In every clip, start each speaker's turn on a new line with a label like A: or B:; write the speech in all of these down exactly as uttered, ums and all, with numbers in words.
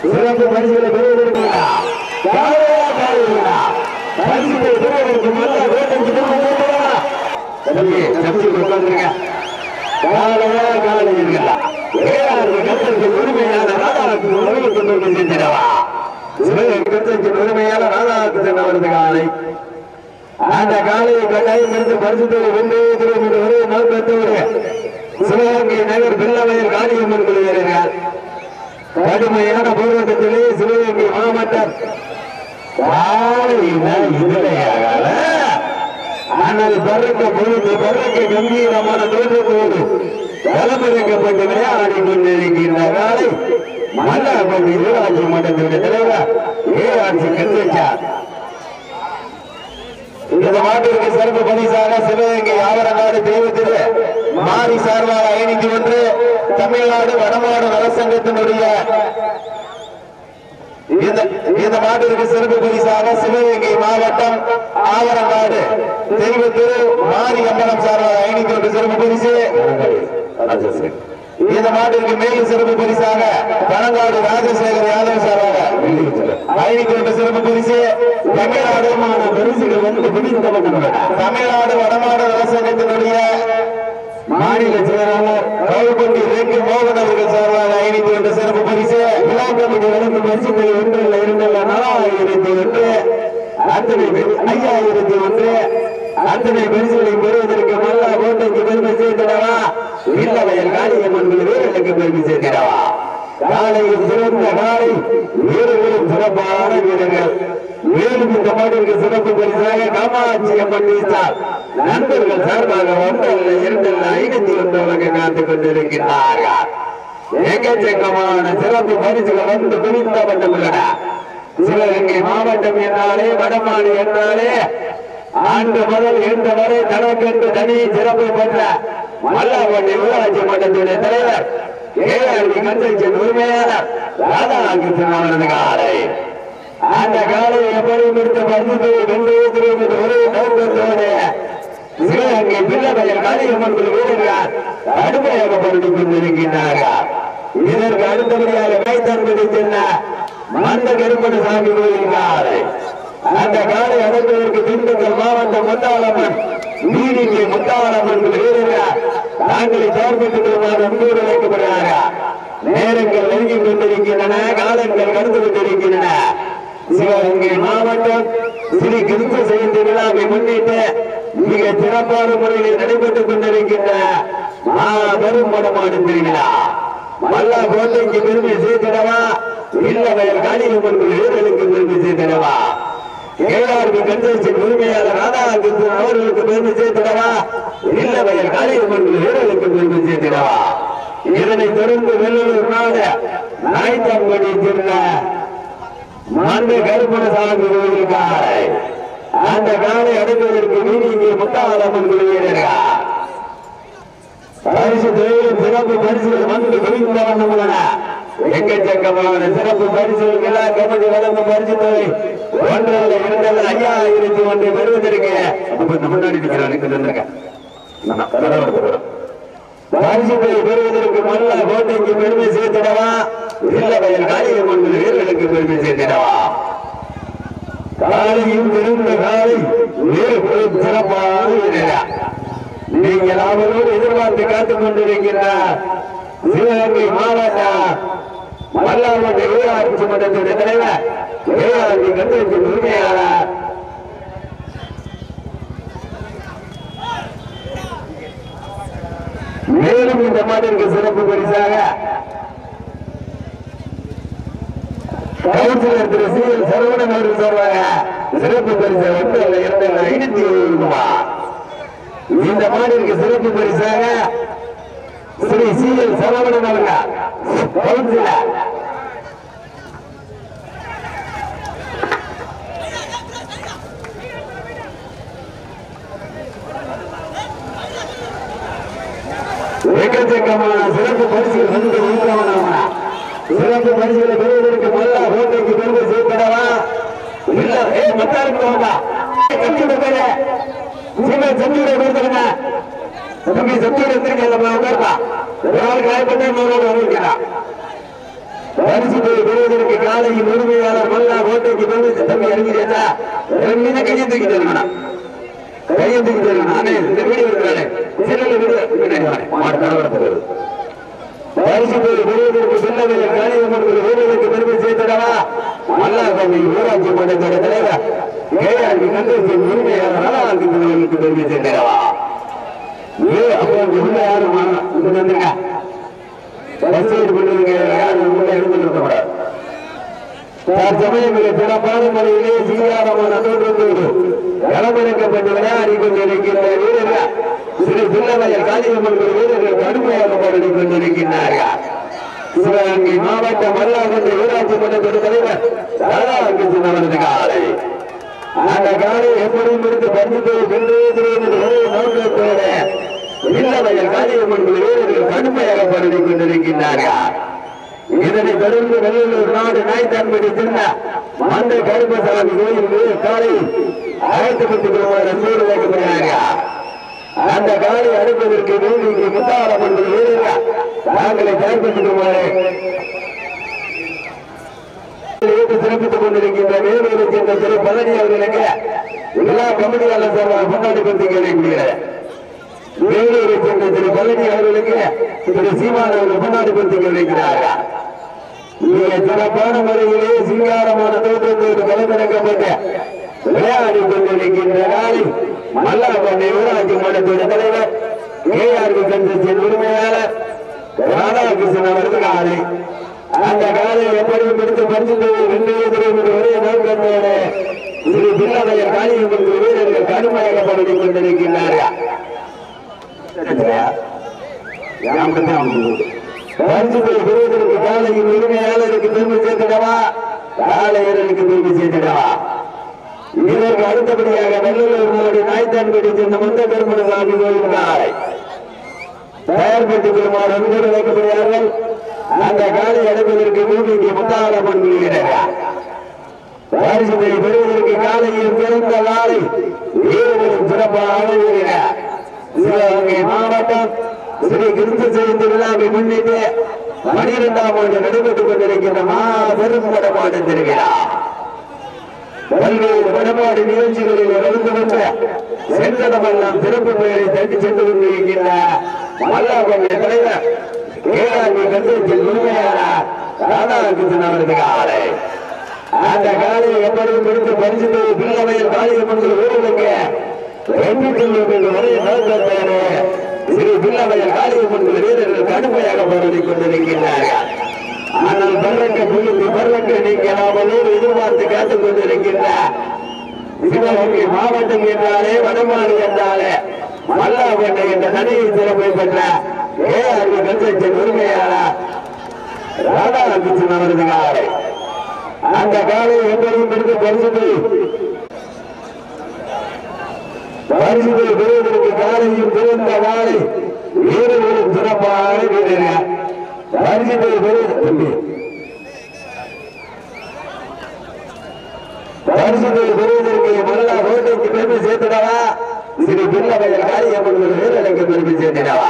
A: சிறப்பு பரிசுகளை பெறுவதற்கு பரிசுகளை பெறுவதற்கு முதல்ல வேட்டைக்கு உட்கார்ந்துருங்க. காலையா காலை இருக்கலாம் உரிமையான ராதாவுக்கு உணவு கொண்டு செஞ்சிடவா. சிவகங்கை உரிமையான ராதாவுக்கு சென்றவரது காலை அந்த காலையை கட்டாயம் இருந்து பரிசுத்தை வென்று என்ற ஒரே நோக்கத்தோடு சிவகங்கை நகர் பிள்ளவயல் காளியம்மன் குழு வீரர்கள் கடுமையான போராட்டத்திலே சிவகங்கை மாவட்டம் இதுலையாகல ஆனால் பறக்க பொழுது பறக்க கம்பீரமான தோற்றத்தோடு களமிறக்கப்பட்டு விளையாடி கொண்டிருக்கின்ற காலை மல்லாப்பட்டி ஊராட்சி மன்றத்தினுடைய தலைவர் ஏஆர்சி கந்தச்சார். இந்த மாட்டிற்கு சிறப்பு பரிசாக சிவகங்கை ஆவரங்காடு தெய்வத்திலே மாறி சார்பாக ஐநூத்தி ஒன்று தமிழ்நாடு வடமாடு நலசங்கத்தினுடைய இந்த மாட்டிற்கு சிறப்பு பரிசாக சிவகங்கை மாவட்டம் ஆவரங்காடு தெய்வத்திரு மாரி அம்பலம் சார்பாக ஐநூத்தி ஒன்று சிறப்பு பரிசு. இந்த மாட்டிற்கு மேலும் சிறப்பு பரிசாக பனங்காடு ராஜசேகர் யாதவ் சார்பாக ஐநூத்தி ஒன்று சிறப்பு பரிசு. தமிழ்நாடு பரிசுகள் வந்து பிடித்த தமிழ்நாடு வடமாடு நலசங்கத்தினுடைய மாநில செயலாளர் கவுப்பட்டி ரெங்கு மோகன் அவர்கள் சார்பாக ஐநூத்தி ஒன்று சிறப்பு பரிசு. விழா கமிட்டி வழங்கும் பரிசுகள் ஒன்றில் இரண்டில் நாலாயிரத்தி ஒன்று அத்தனை ஐயாயிரத்தி ஒன்று அத்தனை பரிசுகளை பெறுவதற்கு மல்லா கோட்டைக்கு பெருமை சேர்த்திடவா. இல்லவயல் காளியம்மன் வீரர்களுக்கு பெருமை சேர்த்திடவா. காலையில் சிறந்த காலை வீரர்களும் சிறப்பான வீரர்கள். மேலும் இந்த மாட்டிற்கு சிறப்பு பரிசாக காமாட்சி அம்மன் வீசார் நண்பர்கள் சார்பாக ஒன்றல்ல இரண்டல்ல ஐநூத்தி ஒன்று வழங்க காத்துக் கொண்டிருக்கிறார்கள். எக்கச்சக்கமான சிறப்பு பரிசுகள் வந்து குவிந்த வண்ணமுள்ளன. சிவகங்கை மாவட்டம் என்றாலே வடமாடு என்றாலே ஆண்டு முதல் இன்று வரை தனக்கென்று தனி சிறப்பு பெற்ற மல்லாப்பட்டி ஊராட்சி மன்றத்துடைய தலைவர் ஏஆர்வி கந்தச்சன் உரிமையாளர் ராதாகிருஷ்ணன் அவரது காலை அந்த காலையை எப்படி முடித்த பரிசுத்தை வென்று ஒரே நோக்கத்தோடு சிவகங்கை பிள்ளவயல் காளியம்மன் வீரர்கள் கடுமையாக படுத்திக் கொண்டிருக்கின்றார்கள். இதற்கு அடுத்தபடியாக கைத்தன்படி சென்ற மந்த கருப்பண சாமி கோயில் காலை அந்த காலை அடைப்பதற்கு திண்டுக்கல் மாவட்டம் முத்தாளம்மன் நீதிக்கு முத்தாளம்மன் வீரர்கள் தாங்களை தயார்படுத்துமாறு அன்போடு வைக்கப்படுகிறார்கள். நேரங்கள் நெருங்கிக் கொண்டிருக்கின்றன, காலங்கள் கடந்து கொண்டிருக்கின்றன. சிவகங்கை மாவட்டம் ஸ்ரீ கிருஷ்ண ஜெயந்தி விழாவை முன்னிட்டு மிக சிறப்பான முறையில் நடைபெற்றுக் கொண்டிருக்கின்ற மாபெரும் வடமாடு திருவிழா மல்லா கோட்டைக்கு பெருமை சேர்த்திடவா. இல்லவயல் காளியம்மன் வீரர்களுக்கு பெருமை சேர்த்திடவா. ஏஆர்வி கந்தச்சன் உரிமையாளர் ராதாகிருஷ்ணன் அவர்களுக்கு பெருமை சேர்த்திடவா. இல்லவயல் காளியம்மன் வீரர்களுக்கு பெருமை சேர்த்திடவா. இதனைத் தொடர்ந்து வெள்ளூர் நாடு நாய்த்தாம்படி சென்ற மந்த கருப்பண சாமி கோயில் காலை அந்த காலை அடைப்பதற்கு நீதிக்கு முத்தாளம்மன் வீரர்கள் பரிசு தொழிலும் சிறப்பு பரிசுகள் வந்து குவிந்த வண்ணம் உள்ளன. எக்கச்சக்கமான சிறப்பு பரிசுகள் எல்லா கமிட்டி வழங்கும் பரிசு தொகை ஒன்றல்ல இரண்டல்ல ஐயாயிரத்தி ஒன்றை பெறுவதற்கு முன்னாடி பரிசுகளை பெறுவதற்கு மல்ல கோட்டைக்கு பெருமை சேர்த்திடவா. இல்லவயல் காளியம்மன் வீரர்களுக்கு பெருமை சேர்த்திடவா. காலையும் இருந்த காலை வீரர்களும் சிறப்பான வீரர்கள். நீங்கள் அவரோடு எதிர்பார்த்து காத்துக் கொண்டிருக்கின்ற சிவகங்கை மாவட்ட மல்லாப்பட்டி ஊராட்சி மன்றத்துடைய தலைவர் ஏஆர்வி கந்தச்சன் உரிமையாளர் மேலும் இந்த மாட்டிற்கு சிறப்பு பரிசாக கவுன்சிலர் திரு சி எல் சரவணன் அவர்கள் சொல்றாங்க. சிறப்பு பரிசு ஒன்று அல்ல இரண்டு அல்ல ஐநூத்தி எழுபது ரூபாய். இந்த மாட்டிற்கு சிறப்பு பரிசாக ஸ்ரீ சி எல் சரவணன் அவர்கள் கவுன்சிலர் எக்கச்சக்கமான சிறப்பு பரிசுகள் வந்து ஊற்றவன சிறப்பு பரிசுகளை பெறுவதற்கு மல்லா கோட்டைக்கு பெருமை சேர்த்திடவா. இல்ல ஏ மத்தாருக்கு வாங்க சத்தியோட பேரு சீமை சத்தியோட கொடுத்துருங்க. சத்தியோட திருங்க உட்கார்ப்பா. ஒரு ஆளுக்கு ஆயிரத்தி நூறு வருகிறான். பரிசு பெறுவதற்கு காலையின் உரிமையாளர் மல்லா கோட்டைக்கு தம்பி இறங்கிறீங்களா? இறங்கினா கையை தூக்கி தரணும், கையை தூக்கி தரணும். நானே இந்த வீடியோ இருக்கிறானே செல்லில் வீடியோ மாடு கலவரத்துக்கு பரிசு பெறுவதற்கு பின்னணியில் காளியம்மன் வீரர்களுக்கு பெருமை சேர்த்திடவா? மல்லா கோட்டை ஊராட்சி மன்றத்தோட தலைவர் கேஆர்பி கந்தேசின் உரிமையாளர்களுக்கு பெருமை சேர்த்திடவா? அப்போ உள்ள யாரும் வந்துருங்க, சமயங்களில் சிறப்பான முறையிலே சீராரமான களமிறக்கப்பட்டு விளையாடி கொண்டிருக்கின்ற வீரர்கள் ஸ்ரீ பிள்ளவயல் காளியம்மன் வீரர்கள் கடுமையாக போராடி கொண்டிருக்கின்றார்கள். சிவகங்கை மாவட்டம் மல்லாகுண்ட ஊராட்சி மன்றத்தோட தலைவர் ராதாகிருஷ்ணன் அவரது காலை அந்த காலை எப்படி முடித்து பரிசு ஒரே நோக்கத்தோட பிள்ளவயல் காளியம்மன் வீரர்கள் கடுமையாக போராடி கொண்டிருக்கின்றார்கள். இதனை தொடர்ந்து வெள்ளூர் நாடு நாய்த்தான்படி சின்ன மந்தை கருப்பசாமி கோயில் காலை ஆயிரத்தி நூறு வைக்கப்படுகிறார்கள். அந்த காலை அடைப்பதற்கு வேண்டிக்கு முத்தாரம்மன் வீரர்கள் தாங்களை தயார்படுத்துமாறு சிறப்பித்துக் கொண்டிருக்கின்ற வேலூரை சேர்ந்த திரு பழனி அவர்களுக்கு எல்லா கமிட்டியாளர் சார்பாக கொண்டாடி கொண்டு கேட்கப்படுகிறது. வேலூரை சேர்ந்த திரு பழனி அவர்களுக்கு திரு சீமான் அவர்கள் கொண்டாடி கொண்டு கேட்கிறார்கள். மிக சிறப்பான முறையிலே சிங்காரமான தோற்றத்தோடு களமிறக்கப்பட்டு விளையாடி கொண்டிருக்கின்ற நாளை மல்லாக்கோட்டை ஊராட்சி மன்றத்தோட தலைவர் கேஆர்பி கந்தேசின் உரிமையாளர் ராதாகிருஷ்ணன் அவரது காலை அந்த காலை எப்படியும் எடுத்து பரிசு ரெண்டு ஒரே நோக்கத்தோடு ஸ்ரீ பிள்ளவயல் காளியம்மன் வீரர்கள் கடுமையாக படுத்தி கொண்டிருக்கின்றார்கள். பரிசு பெறுவதற்கு காலையின் உரிமையாளருக்கு பெருமை சேர்த்திடவா? காலையர்களுக்கு பெருமை சேர்த்திடவா? இதற்கு அடுத்தபடியாக வெள்ளூர் நாடு நாய்த்தான்படி சேர்ந்த முந்த பெருமனசாமி கோயில் காலை தயார்படுத்திக் கொள்ளுமாறு அன்போடு வைக்கப்படுகிறார்கள். அந்த காலை அடைப்பதற்கு பூமிக்கு முத்தாரம்மன் வீரர்கள் பரிசு பெறுவதற்கு காலையில் சிறந்த காலை வீரர்களும் சிறப்பாக வீரர்கள். சிவகங்கை மாவட்டம் ஸ்ரீ கிருஷ்ண ஜெயந்தி விழாவை முன்னிட்டு பனிரெண்டாம் ஆண்டு நடைபெற்றுக் கொண்டிருக்கின்ற மாபெரும் வடமாடு திருவிழா பல்வேறு வடமாடு நிகழ்ச்சிகளில் கலந்து கொண்ட சென்றடமெல்லாம் சிறப்பு பெயரை தட்டி சென்று கொண்டிருக்கின்ற மல்லாக்கோட்டை தலைவர் கேஆர்பி கந்தேசின் உரிமையாளர் ராதாகிருஷ்ணன் அவரது காலை அந்த காலையை எப்படியும் எடுத்து பரிசு பிள்ளவயல் காளியம்மன் வீரர்களுக்கு வெற்றி செல்லும் என்று ஒரே நோக்கத்தோடு ஸ்ரீ பிள்ளவயல் காளியம்மன் வீரர்கள் கடுமையாக போராடி கொண்டிருக்கின்றார்கள். ஆனால் பல்லக்க புள்ளி பல்லக்க நீங்களாமலோடு எதிர்பார்த்து காத்துக் கொண்டிருக்கின்ற சிவகங்கை மாவட்டம் என்றாலே வடமாடு என்றாலே மல்லாக்கோட்டை என்ற தனியை சிறப்பை பெற்ற கேஆர்பி கந்தேசின் உரிமையாளர் ராதாகிருஷ்ணன் அவரது காலை அந்த காலை எப்படியும் எடுத்து பரிசு பரிசு பெறுவதற்கு காலையும் சிறந்த காலை வீரர்களும் சிறப்பான வீரர்கள் பரிசு பெறுவதற்கு பரிசு பெறுவதற்கு மல்லா கோட்டைக்கு பெருமை சேர்த்திடவா? ஸ்ரீ பிள்ளவயல் காளியம்மன் வீரர்களுக்கு பெருமை சேர்த்திடவா?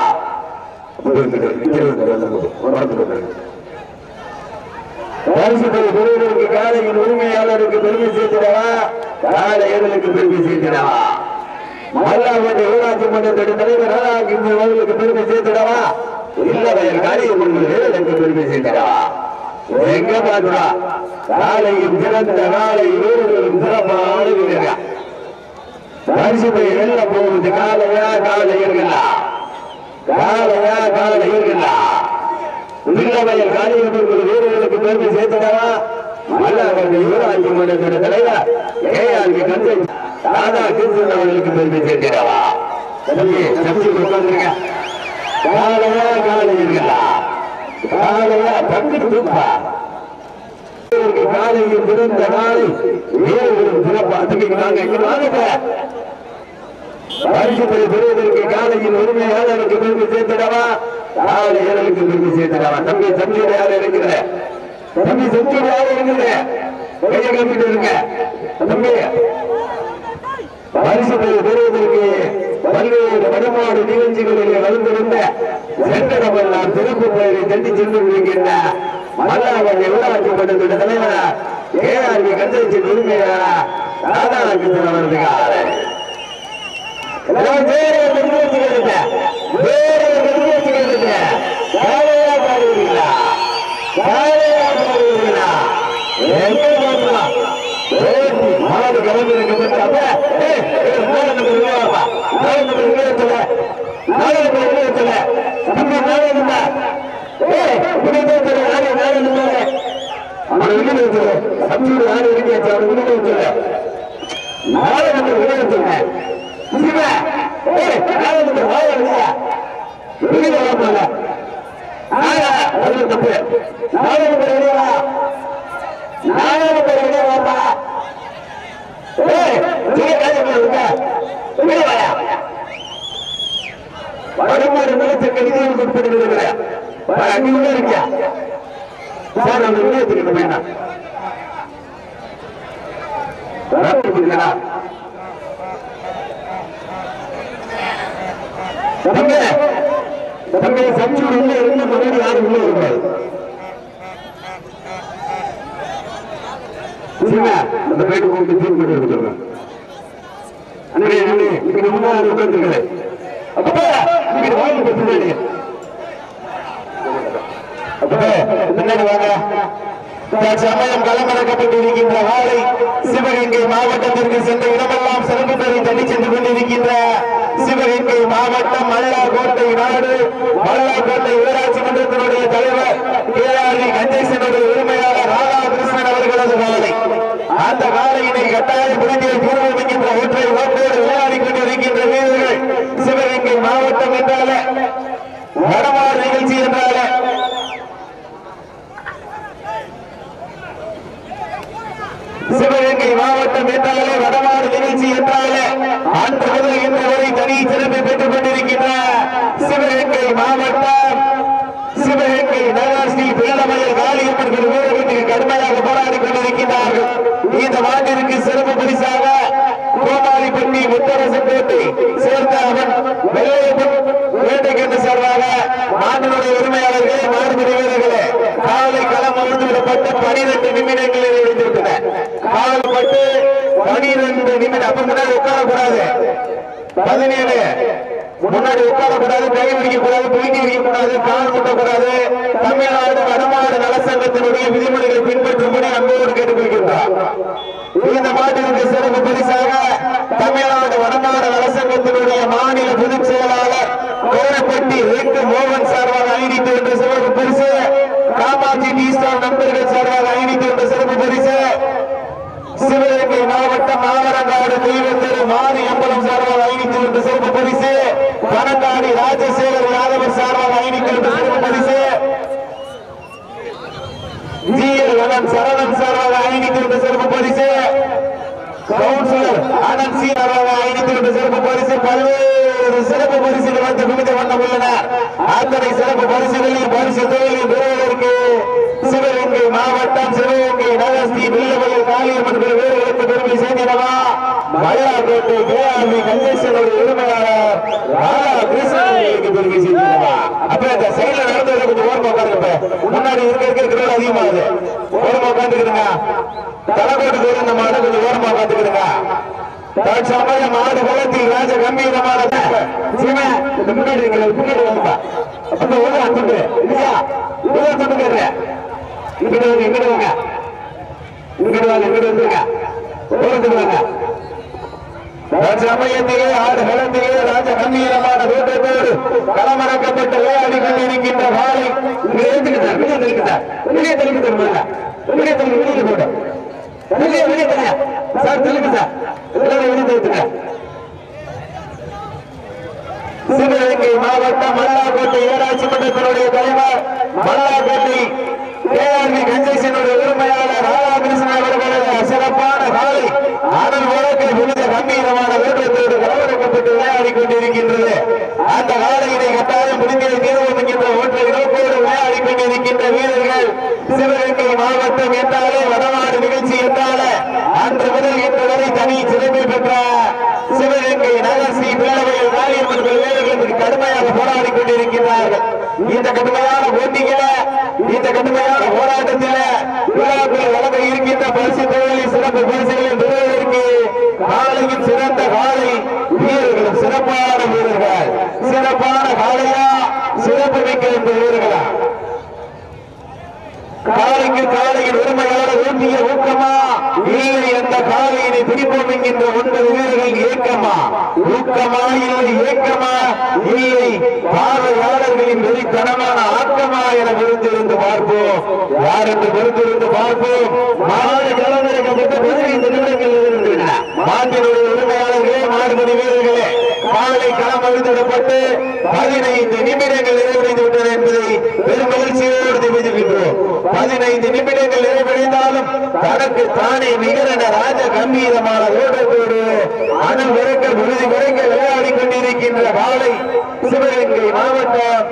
A: பரிசு பெறுவதற்கு காலையின் உரிமையாளருக்கு பெருமை சேர்த்திடவா? காலையர்களுக்கு பெருமை சேர்த்திடவா? மல்லாக்கோட்டை ஊராட்சி மன்றத்தோட தலைவர் ராதாகிருஷ்ணன் அவர்களுக்கு பெருமை சேர்த்திடவா? பிள்ளவயல் காளியம்மன் வீரர்களுக்கு பெருமை சேர்த்திடவா? எங்க பாக்குறா காலையும் சிறந்த காலை வீரர்களும் சிறப்பான வீரர்கள் பரிசு வெல்ல போவது காலையா காலையர்களா? காலையா காலையர்களா? பிள்ளவயல் காளியம்மன் வீரர்களுக்கு பெருமை சேர்த்திடவா? மல்லாக்கோட்டை ஊராட்சி மன்றத்தோட தலைவர் கேஆர்பி கந்தேசி ராதாகிருஷ்ணன் அவர்களுக்கு பெருமை சேர்த்திடவா? காலையா காலையர்களா? காலையா பக்கத்துப்பா காலையில் சிறந்த காலை வீரர்களும் சிறப்பா பரிசு பெறுவதற்கு காலையில் உரிமையாளருக்கு பெருமை சேர்த்திடவா? காலையர்களுக்கு பெருமை சேர்த்திடவா? தம்பி சஞ்சீடு யாரு இருக்கிற தம்பி சஞ்சீடு யாரு இருக்கிற கையை கம்பிட்டு இருக்க தம்பி பரிசு பெறுவதற்கு பல்வேறு வடமாடு நிகழ்ச்சிகளில் கலந்து கொண்ட சென்றடமெல்லாம் சிறப்பு பெயரை தட்டி சென்று விடுகின்ற மல்லாக ஊராட்சி மன்றத்தின் தலைவர் கே ஆர் வி கந்தரின் உரிமையாளர் ராதாகிருஷ்ணன் அவர்களுக்காக வேறு வேறு காலையா பாடுவீங்களா காலையா பாடுவீங்களா எங்க போகலாம் மாடு கிளம்பி இருக்கப்பட்ட நாலு நம்பர் விளையாடுப்பா நாலு நம்பர் விளையாடல நாலு நம்பர் விளையாடல நம்ம நாலு இருந்தா நாலு நாலு நம்பர் அவனை விளையாடு சப்ஜூடு நாலு இருக்காச்சு அவனை விளையாடு நாலு நம்பர் விளையாடுங்க நாலு நம்பர் வாயா வெளியில வாப்பாங்க தப்பு நாலு நம்பர் வெளியா நாலு நம்பர் வெளியே வாப்பா வடமாறு நிலத்தை கடிதம் கொடுத்து அங்க உள்ள இருக்கியா சார் நம்ம விளையாட்டுக்கு வேண்டாம் தம்பி சப்ஜூடு உள்ள இருந்து முன்னாடி யாரும் உள்ள இருக்காது அந்த பேட்டு கூப்பிட்டு தீர்வு பண்ணி எடுத்துருங்க அண்ணே அண்ணே இங்க முன்னாடி உட்காந்துருக்கல அப்ப இங்க வாங்கி பின்னாடி பின்னாடி வாங்க சமயம் களமிறக்கப்பட்டிருக்கின்ற வாழை சிவகங்கை மாவட்டத்திற்கு சென்ற இடமெல்லாம் சிறப்பு பெறி தள்ளி சென்று கொண்டிருக்கின்ற சிவகங்கை மாவட்டம் மல்லாக்கோட்டை நாடு மல்லாக்கோட்டை ஊராட்சி மன்றத்தினுடைய தலைவர் கே ஆர் வி கந்தேசனுடைய உரிமையாளர் ராதாகிருஷ்ணன் அவர்களது காலை அந்த காலையினை கட்டாயம் பிடித்து தீர்வு என்கின்ற ஒற்றை ஓட்டோடு விளையாடி கொண்டிருக்கின்ற வீரர்கள் சிவகங்கை மாவட்டம் என்றால வடமாறு நிகழ்ச்சி என்றால சிவகங்கை மாவட்டம் என்றாலே வடமாறு நிகழ்ச்சி என்றாலே அன்று முதல் இன்று வரை தனி சிறப்பை பெற்றுக் கொண்டிருக்கின்ற சிவகங்கை மாவட்டம் சிவகங்கை நகர் ஸ்ரீ பிள்ளமயல் காளியம்மன் வீரர்களுக்கு கடுமையாக போராடி கொண்டிருக்கிறார்கள். இந்த மாட்டிற்கு சிறப்பு பரிசாக கோமாளிப்பட்டி முத்தரசன்பேட்டை சேர்ந்த அவன் வெள்ளையப்பன் வேட்டைக்கு சார்பாக மாட்டினுடைய உரிமையாளர்களே மாடுபிடி வீரர்களே காலை களம் அமர்ந்து விடப்பட்ட பனிரெண்டு நிமிடங்களில் எழுந்திருக்கிற கால் பட்டு பனிரெண்டு நிமிடம் அப்ப முன்னாடி உட்காரக்கூடாது பதினேழு முன்னாடி உட்காரக்கூடாது கை பிடிக்கக்கூடாது தூக்கி வைக்கக்கூடாது கால் முட்டக்கூடாது தமிழ்நாடு வடமாடு நலசங்கத்தினுடைய விதிமுறைகளை பின்பற்றும்படி அன்போடு கேட்டுக்கொள்கின்றார். இந்த மாட்டிற்கு சிறப்பு பரிசாக தமிழ்நாடு வடமாடு நலசங்கத்தினுடைய மாநில பொதுச் செயலாளர் கோரப்பட்டி ரெண்டு மோகன் சார்பாக ஐநூத்தி என்ற சிறப்பு பரிசு காமாட்சி டி ஸ்டார் நண்பர்கள் சார்பாக ஐநூத்தி என்ற சிறப்பு பரிசு சிவகங்கை மாவட்டம் மாவரங்காடு தெய்வத்திரு மாரி அம்பலம் சார்பாக ஐநூத்தி என்ற சிறப்பு பரிசு பனங்காடி ராஜசேகர் யாதவர் சார்பாக ஐநூத்தி என்ற சிறப்பு பரிசு ஜி எல் வனம் சரவணன் சார்பாக ஐநூத்தி என்ற சிறப்பு பரிசு கவுன்சிலர் ஆனந்த் சி சார்பாக ஐநூத்தி என்ற சிறப்பு பரிசு பல்வேறு சிறப்பு பரிசுகள் வந்து குவிந்த வண்ணம் உள்ளனர். அத்தனை சிறப்பு பரிசுகளில் பரிசு தொழிலில் பெறுவதற்கு சிவகங்கை மாவட்டம் சிவகங்கை நகர் ஸ்ரீ பிள்ளமயல் காளியம்மன் வீரர்களுக்கு பெருமை சேர்ந்தனவா மயிலாக்கோட்டை கே ஆர் வி கந்தேசனுடைய உரிமையாளர் ராதாகிருஷ்ணனுக்கு பெருமை சேர்ந்தனவா. அப்ப இந்த சைட்ல நடந்தது கொஞ்சம் ஓரமா உட்காருங்க. முன்னாடி இருக்க இருக்கிற அதிகமாகுது. ஓரமா உட்காந்துக்கிறீங்க. தலைக்கோட்டு தோறும் இந்த மாடு கொஞ்சம் ஓரமா உட்காந்துக்கிறீங்க. தற்சமயம் மாடு குளத்தில் ராஜ கம்பீரமான முன்னாடி முன்னாடி வாங்கப்பா. அப்ப உள்ள அத்துண்டு இல்லையா உள்ள அத்துண்டு கேட்கிறேன். இங்கிட்டு வாங்க இங்கிட்டு வாங்க இங்கிட்டு வாங்க இங்கிட்டு வந்துருங்க ஓரத்துக்கு வாங்க. சமயத்திலே ஆடு களத்திலே ராஜ கம்பீரமான தோற்றத்தோடு களமறக்கப்பட்ட விளையாடி கொண்டிருக்கின்ற வாழை இங்கே ஏற்றுக்கிறார். வெளியே தெளிக்கிறார் வெளியே தெளிக்க தருவாங்க. வெளியே தெளிக்க வெளியே போட வெளியே வெளியே தனியா சார் தெளிக்க சார் எல்லாரும் வெளியே தெளித்துங்க. சிவகங்கை மாவட்டம் மல்லாக்கோட்டை ஊராட்சி மன்றத்தினுடைய தலைவர் மல்லாக்கோட்டை கே ஆர் வி கந்தேசனுடைய உரிமையாளர் ராதாகிருஷ்ணன் அவர்களது சிறப்பான காலை அதன் உலகை புனித கம்பீரமான வேட்டத்தோடு கலவரக்கப்பட்டு விளையாடி கொண்டிருக்கின்றது. அந்த காலையினை கட்டாயம் முடிந்தே தீர்வோம் என்கின்ற ஒற்றை நோக்கோடு விளையாடி கொண்டிருக்கின்ற வீரர்கள் சிவகங்கை மாவட்டம் என்றாலே வடமாடு நிகழ்ச்சி என்றாலே அன்று முதல் இன்று வரை தனி சிறப்பு பெற்ற சிவகங்கை நகர் ஸ்ரீ பிள்ளமயல் காளியம்மன் வீரர்களுக்கு கடுமையாக போராடி கொண்டிருக்கிறார்கள். இந்த கடுமையான போட்டியில இந்த கடுமையான போராட்டத்தில் விழாக்கள் வழங்க இருக்கின்ற பரிசு தொழிலில் சிறப்பு பரிசுகளில் பெறுவதற்கு காலையில் சிறந்த காலை வீரர்களும் சிறப்பான வீரர்கள் சிறப்பான காலையா சிறப்பு மிக்க இந்த வீரர்களா காலைக்கு காலையின் உரிமையாளர் ஊட்டிய ஊக்கமா இல்லை அந்த காலையினை பிடிப்போம் என்கின்ற ஒன்பது வீரர்கள் ஏக்கமா ஊக்கமா இல்லை ஏக்கமா இல்லை பார்வையாளர்களின் வெளித்தனமான ஆக்கமா என பொறுத்திருந்து பார்ப்போம் யார் என்று பொறுத்திருந்து பார்ப்போம் மாடு ஜலதரிக்கப்பட்ட பதினைந்து நிமிடங்கள் இருக்கின்றன மாட்டினுடைய உரிமையாளர்களே மாடுபடி வீரர்களே காலை களம் அழுத்திடப்பட்டு பதினைந்து நிமிடங்கள் நிறைவடைந்து விட்டன என்பதை பெரும் மகிழ்ச்சியோடு தெரிவிக்கின்றோம். பதினைந்து நிமிடங்கள் நிறைவடைந்தாலும் தனக்கு தானே நிகரென ராஜ கம்பீரமான ஓட்டத்தோடு அனல் விறக்க விருதி விறக்க விளையாடி கொண்டிருக்கின்ற காலை சிவகங்கை மாவட்டம்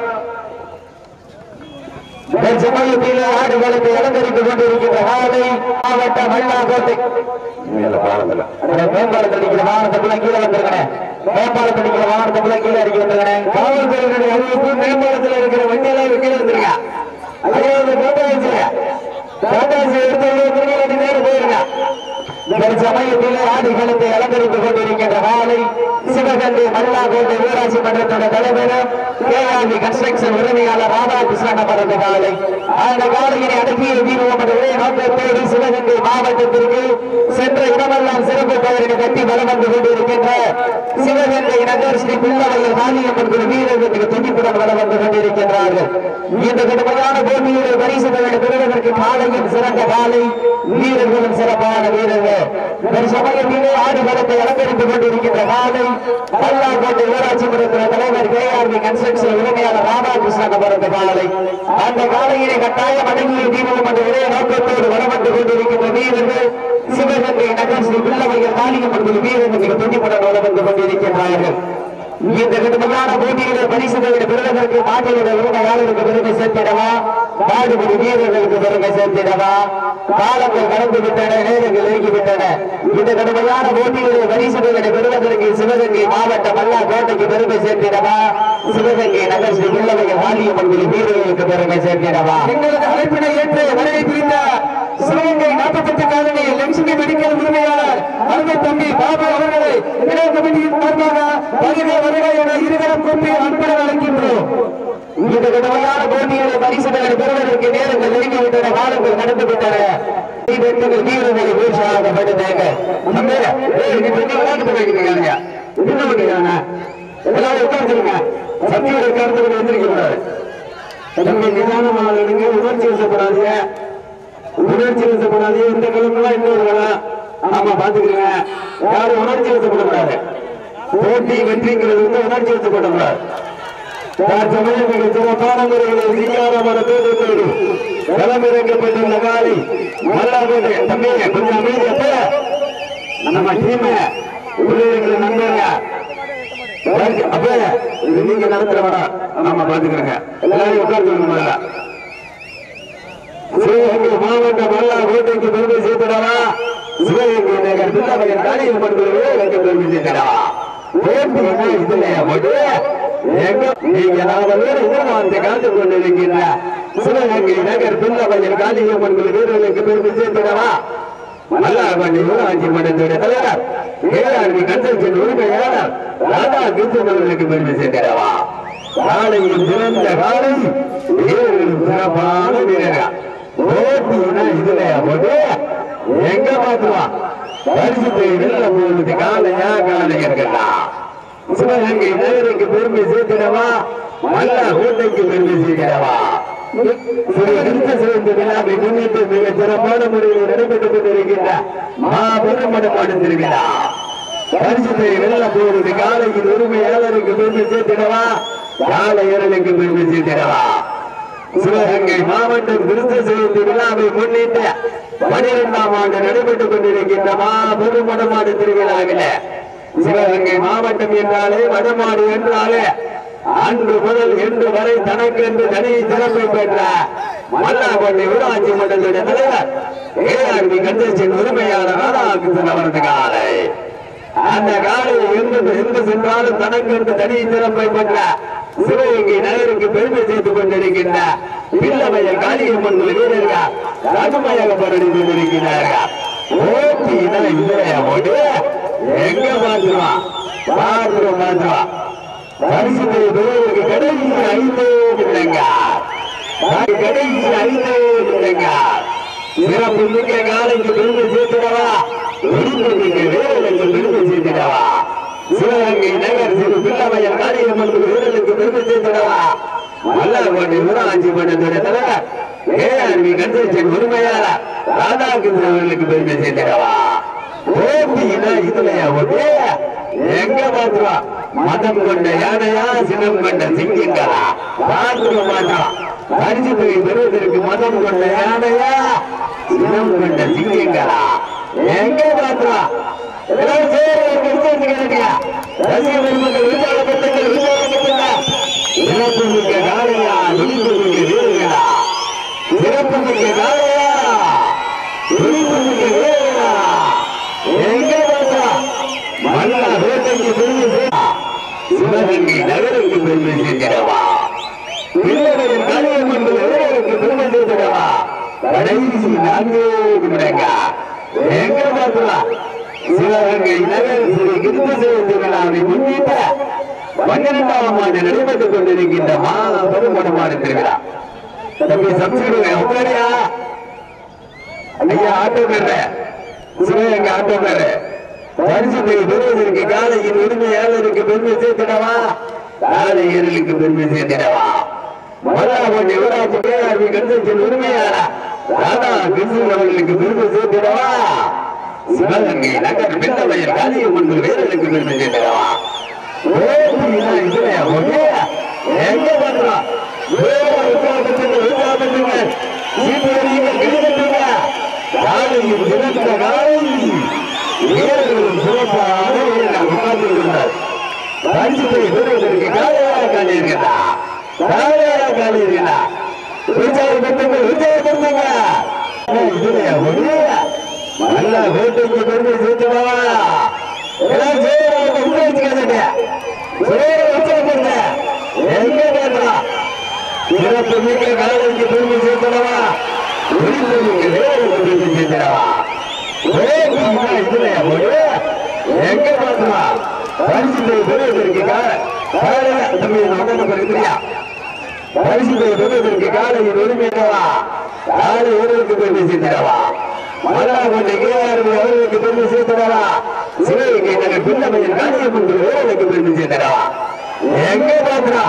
A: சமயத்தில் ஆடுகளுக்கு அலங்கரித்துக் கொண்டிருக்கின்ற காலை மாவட்டம் மல்லாக்கோட்டை மேம்பாலத்தில் அடிக்கிற வாகனத்துக்குள்ள கீழே வந்திருக்கிறேன் மேம்பாலத்தில் அடிக்கிற வாகனத்துக்குள்ள கீழே அடிக்க வந்திருக்கிறேன் காவல்துறையினுடைய அறிவிப்பு மேம்பாலத்தில் இருக்கிற வண்டியெல்லாம் கீழே வந்திருக்க ஐயாவது எடுத்து நேரம் போயிருங்க சமயத்தில் ஆடுகளத்தை அலங்கரித்துக் கொண்டிருக்கின்ற காலை சிவகங்கை மல்லாக்கோட்டை ஊராட்சி மன்றத்தோட தலைவரும் கேஆர்வி கன்ஸ்ட்ரக்ஷன் உரிமையாளர் ராதாகிருஷ்ணன் அவரது காலை அந்த காலையினை அடக்கிய தீர்வோம் என்ற ஒரே நோக்கத்தோடு சிவகங்கை மாவட்டத்திற்கு சென்ற இடமெல்லாம் சிறப்பு பெயரினை கட்டி வலம் வந்து கொண்டிருக்கின்ற சிவகங்கை நகர் ஸ்ரீ பிள்ளவையில் மானியம்மன் குழு வீரர்களுக்கு துணிப்புடன் வலம் வந்து கொண்டிருக்கின்றார்கள். இந்த கடுமையான போட்டியில் பரிசு பெறுவதற்கு காலையும் சிறந்த காலை வீரர்களும் சிறப்பான வீரர்கள் சமயத்திலே ஆடுகளத்தை அலங்கரித்துக் கொண்டிருக்கின்ற காலை மல்லாக்கோட்டை ஊராட்சி மன்ற தலைவர் கேஆர்வி கன்ஸ்ட்ரக்ஷன் உரிமையாளர் ராதாகிருஷ்ணன் அவரது காலை அந்த காலையினை கட்டாயம் அடங்கிய தீபம் என்ற ஒரே நோக்கத்தோடு வலம் வந்து கொண்டிருக்கின்ற வீரர்கள் சிவகங்கை நகர் ஸ்ரீ பிள்ளவையில் மாளிகம்மன் குழு வீரர்களுக்கு துணிப்புடன் வலம் வந்து கொண்டிருக்கின்றார்கள். இந்த கடுமையான போட்டியில் பரிசுகளை பெறுவதற்கு மாட்டினுடைய உரிமையாளருக்கு பெருமை சேர்த்திடவா மாடுபடி வீரர்களுக்கு பெருமை சேர்த்திடவா காலங்கள் கடந்து விட்டன நேரங்கள் நெருங்கிவிட்டன. இந்த கடுமையான போட்டியில் பரிசுகளை பெறுவதற்கு சிவகங்கை மாவட்ட மல்லாக்கோட்டைக்கு பெருமை சேர்த்திடவா சிவகங்கை நகர் ஸ்ரீ பிள்ளவையில் மாளிகம்மன் குழு வீரர்களுக்கு பெருமை சேர்த்திடவா எங்களது அழைப்பினை ஏற்று வருகை புரிந்த சிவகங்கை நாற்பத்தெட்டு காலனி லட்சுமி மெடிக்கல் உரிமையாளர் அருமை தம்பி பாபு அவர்களை இளைய கமிட்டியின் சார்பாக வருகை வருகை என இருவரும் கூப்பி அன்புடன் அழைக்கின்றோம். இந்த கடுமையான போட்டிகளை பரிசுகளை பெறுவதற்கு நேரங்கள் நெருங்கிவிட்டன காலங்கள் கடந்து விட்டன. வீரர்களை உற்சாகப்படுத்தாங்க எல்லாரும் உட்கார்ந்துருங்க சத்தியோட கருத்து வந்திருக்க கூடாது நிதானமாக உணர்ச்சி வசப்படாதீங்க உணர்ச்சி வசப்படாது இந்த கிழமெல்லாம் இன்னொரு வேணாம் ஆமா பாத்துக்கிறீங்க யாரும் உணர்ச்சி வசப்படக்கூடாது போட்டி வெற்றிங்கிறது வந்து உணர்ச்சி வசப்படக்கூடாது சமயம் மிக சிறப்பான முறைகளை சீக்கிரமான தோற்றத்தோடு களமிறக்கப்பட்டுள்ள காலை மல்லாக்கோட்டை தம்பி கொஞ்சம் அமைதியப்ப நம்ம டீம் ஊழியர்களை நண்பங்க அப்ப நீங்க நடத்துற வேணாம் நாம பாத்துக்கிறேங்க எல்லாரையும் உட்கார்ந்து சிவகங்கை மாவட்ட மல்லாக்கோட்டைக்கு பெருமை சேர்த்திடவா சிவகங்கை நகர் பிள்ளைகளின் காலையில் மட்டும் பெருமை சேர்த்திடவா காத்துக் கொண்டிருக்கின்ற சிவகங்கை நகர் பிள்ளவையில் காளியம்மன் வீரர்களுக்கு பெருமை சேர்த்திடவா மல்லாக்கோட்டை ஊராட்சி மன்றத்துடைய தலைவர் கேஆர்வி கன்ஸ்ட்ரக்ஷன் உரிமையாளர் ராதாகிருஷ்ணன் அவர்களுக்கு பெருமை சேர்த்திடவா காலையில் சிறந்த காலை வீரர்களும் சிறப்பான வீரர்கள் போட்டினா இதுல போட்டு எங்க பாத்துருவான் பரிசுத்தை வெல்ல போகுது காலையா காலை இருக்கலாம் சிவகங்கை நகருக்கு பெருமை சேர்த்திடவா மல்லாக்கோட்டைக்கு பெருமை சேர்த்திடவா சிறந்த விழாவை முன்னிட்டு மிக சிறப்பான முறையில் நடைபெற்றுக் கொண்டிருக்கின்ற மாபெரும் மடமாடு திருவிழா பரிசுத்தை வெல்ல போகுது காலையில் உரிமையாளருக்கு பெருமை சேர்த்திடவா காலையர்களுக்கு பெருமை சேர்த்திடவா சிவகங்கை மாவட்டம் விருது செய்தி விழாவை முன்னிட்டு பனிரெண்டாம் ஆண்டு நடைபெற்றுக் கொண்டிருக்கின்ற மாபெரும் வடமாடு திருவிழாவில சிவகங்கை மாவட்டம் என்றாலே வடமாடு என்றாலே அன்று முதல் இன்று வரை தனக்கு என்று தனி சிறப்பை பெற்ற மல்லாக்கோட்டை ஊராட்சி மன்றத்துடைய தலைவர் கேஆர்வி கன்ஸ்ட்ரக்ஷன் உரிமையாளர் ராதாகிருஷ்ணன் அவரது காலை அந்த காலையை எங்கு எங்கு சென்றாலும் தனக்கு என்று தனி சிறப்பை பெற்ற சிவகங்கை நகருக்கு பெருமை சேர்த்துக் கொண்டிருக்கின்ற பிள்ளமையல் காளியம்மன் வீரர்கள் ரகுமையாக போராடி கொண்டிருக்கிறார்கள். போட்டியினா இல்லையா போட்டு எங்க மாற்றுவான் மாற்றுவோம் மாற்றுவான் பரிசுத்தை பெறுவதற்கு கடைசி ஐந்து நிமிடங்கள் கடைசி ஐந்து நிமிடங்கள் சிறப்பு மிக்க காலைக்கு பெருமை சேர்த்துடவா மிக்க வீரர்களுக்கு பெருமை சேர்த்துடவா சிவகங்கை நகர் சிறு பிள்ளமையல் காளியம்மன் வீரர்களுக்கு பெருமை சேர்த்துடவா மல்லார்கோட்டை ஊராட்சி மன்றத்துடைய தலைவர் ஏஆர்வி கன்ஸ்ட்ரக்ஷன் உரிமையாளர் ராதாகிருஷ்ணன் அவர்களுக்கு பெருமை சேர்த்துடவா. போட்டியினா இதுலையா ஓட்டு எங்க பாத்துவா மதம் கொண்ட யானையா சினம் கொண்ட சிங்கங்களா பார்த்துக்க மாட்டான். பரிசு தொகை பெறுவதற்கு மதம் கொண்ட யானையா சினம் கொண்ட சிங்கங்களா எங்க பாத்துவா சிறப்பு மிக்க காலையா துணிப்பு மிக்க வீரர்களா சிறப்பு மிக்க காலையா துணிப்பு மிக்க வீரர்களா எங்க பாத்துவா மல்லா வேட்டைக்கு பெருமை சிவகங்கை நகருக்கு பெருமை சேர்த்திடவா பிள்ளைகளின் காளியம்மன் வீரருக்கு பெருமை சேர்த்திடவா. கடைசி நான்கு நிமிடங்க எங்க பாத்துவா சிவகங்கை நகர் ஸ்ரீ கிருஷ்ணசேவ திருவிழாவை முன்னிட்டு பன்னிரெண்டாம் ஆண்டு நடைபெற்றுக் கொண்டிருக்கின்ற மாபெரும் படமாடு திருவிழா. தம்பி சப்சிடியா உட்காரியா ஐயா ஆட்டோக்கார சிவகங்கை ஆட்டோக்கார பரிசுத்தை பெறுவதற்கு காலையின் உரிமையாளருக்கு பெருமை சேர்த்திடவா காலை ஏரலுக்கு பெருமை சேர்த்திடவா. மல்லாகோட்டை ஊராட்சி கேஆர்வி கன்ஸ்ட்ரக்ஷன் உரிமையாளர் ராதா கிருஷ்ணன் அவர்களுக்கு பெருமை சேர்த்திடவா. சிவகங்கை நகர் பிள்ளமையல் காளியம்மன் வீரர்களுக்கு பெருமை சேர்த்திடவா. இதுலையா போட்டு எங்க பண்றோம் வீரர்களும் சிறப்பாக உட்கார்ந்திருக்கிறார். பரிசுத்தை பெறுவதற்கு காலையாக காலி இருக்கிறா காலையாக காலி இருக்கிறா உற்சாகப்படுத்துங்க உற்சாகப்படுத்துங்க. இதுலையா போட்டு நல்லா வேட்டைக்கு பெருமை சேர்த்துவா சிறப்பு மிக்க காலைக்கு பெருமை சேர்த்தவா பெருமை சேர்த்தவா எங்க பாத்துவா பரிசுத்தை பெறுவதற்கு பரிசுத்தை பெறுவதற்கு காலையில் உரிமையவா காலை ஊருக்கு பெருமை சேர்த்திடவா. மல்லாகோட்டை கேஆர்வி அவர்களுக்கு பெருமை சேர்த்திடவா. சிவகங்கை நகர் பிள்ளமையல் காளியம்மன் வீரர்களுக்கு பெருமை சேர்த்திடவா. எங்க பாத்துவா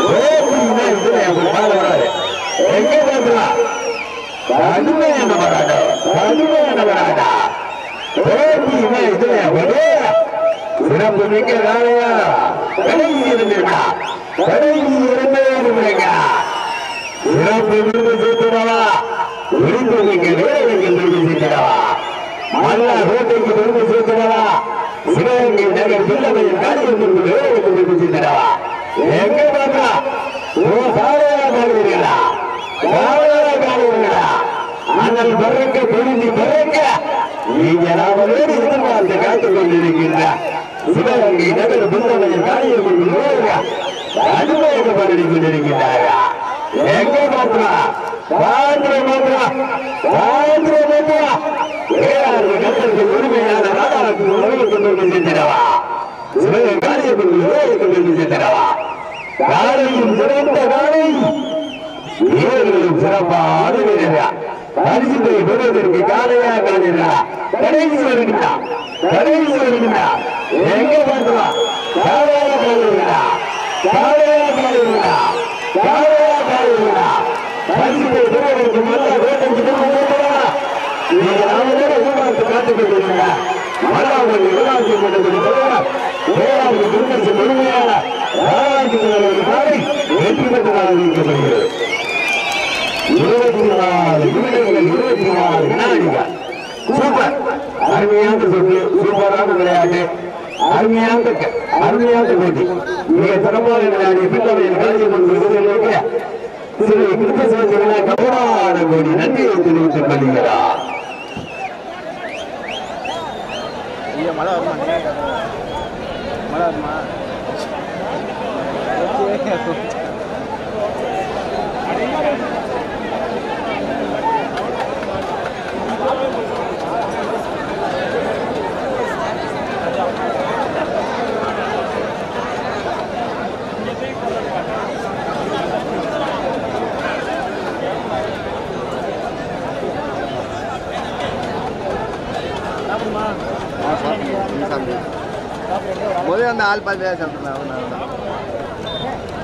A: எங்க பாத்துவா கடுமையான வராடா கடுமையான வராடா போட்டியுமே இதுலையா போது சிறப்பு மிக்க காலையா கடைசி இருந்திருக்கா கடைசி இருந்தே இருந்தீங்க சிறப்பு விருது சேர்த்துடவா விருது மிக்க வீரர்களுக்கு பெருமை சேர்த்திடவா. மல்லா கோட்டைக்கு பெருமை சேர்த்திடவா. சிவகங்கை நகர் பிள்ளமையின் காளியம்மன் வீரர்களுக்கு பெருமை சேர்த்திடவா. எங்க பாத்தா காலையா காணுவீர்களா காலையா காணுவீர்களா அண்ணல் பறக்க பொழுதி பறக்க நீங்க நாமளோடு எதிர்பார்த்து காத்துக் கொண்டிருக்கின்ற சிவகங்கை நகர் பிள்ளமையின் காளியம்மன் வீரர்கள் அனுமதிக்க பண்ணி கொண்டிருக்கிறாரா. எங்க பாத்துவா பாத்திர மாத்திரா பாத்திர மாத்திரா ஏழாவது கட்டத்துக்கு உரிமையான ராதாவுக்கு உணவுக்கு பெருமை சேர்த்திடவா. சிவகங்கை காளியம்மன் வீரர்களுக்கு பெருமை சேர்த்திடவா. காலையும் சிறந்த காலை வீரர்களும் சிறப்பான வீரர்கள் பரிசுத்தை பெறுவதற்கு காலையா காலையா கடைசி வருகின்றா கடைசி வருகின்றா எங்க பார்த்துவா காலையா காலையா காலையா காலையா காலையா காலையா பரிசுத்தை பெறுவதற்கு மல்லா வேட்டைக்கு நீங்க நாமளோட எதிர்பார்த்து காத்துக் கொண்டிருக்க மல்லாமல் ஊராட்சி மன்றத்தில் தலைவர் ஏழாவது திருநெல்வேலி முழுமையான வெற்றி பெற்றதாக அறிவிக்கப்படுகிறது. இருபத்தி நாலு நிமிடங்கள் இருபத்தி நாலு வினாடிகள் சூப்பர் அருமையான சொல்லு சூப்பரான விளையாட்டு அருமையான அருமையான போட்டி மிக சிறப்பான விளையாடிய பிள்ளமையின் காளியம்மன் விருதுகளுக்கு திரு கிருஷ்ணசேன கபடான கோடி நன்றியை தெரிவித்துக் கொள்கிறார். மழை வருமா மழை வருமா
B: முதல்ல அந்த ஆள் பார்த்து சாப்பிட்றேன்